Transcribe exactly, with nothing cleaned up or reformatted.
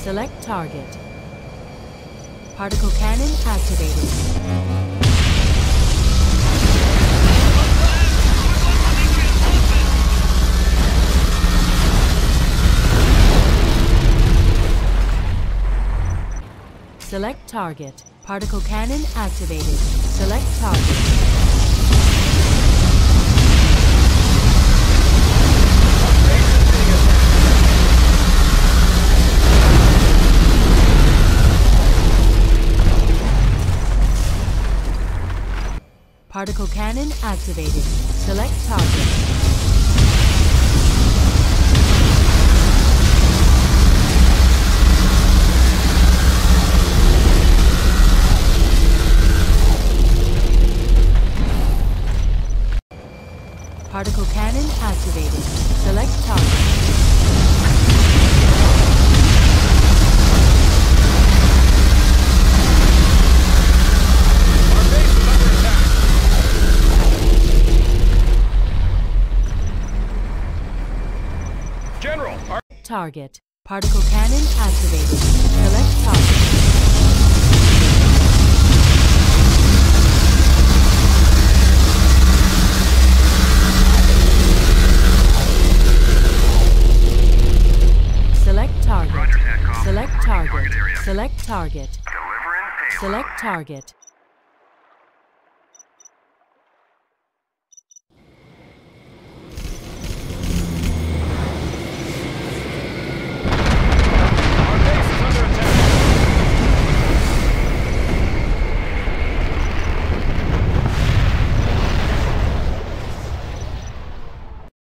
Select target. Particle cannon activated. Select target. Particle cannon activated. Select target. Particle cannon activated. Select target. Particle cannon activated. Select target. Target. Particle cannon activated. Select target. Select target. Select target. Select target. Select target.